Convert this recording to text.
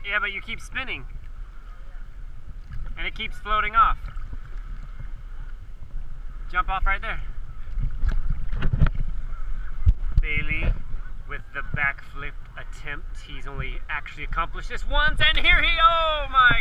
Yeah, but you keep spinning. And it keeps floating off. Jump off right there. Bailey with the backflip attempt. He's only actually accomplished this once, and here he, oh my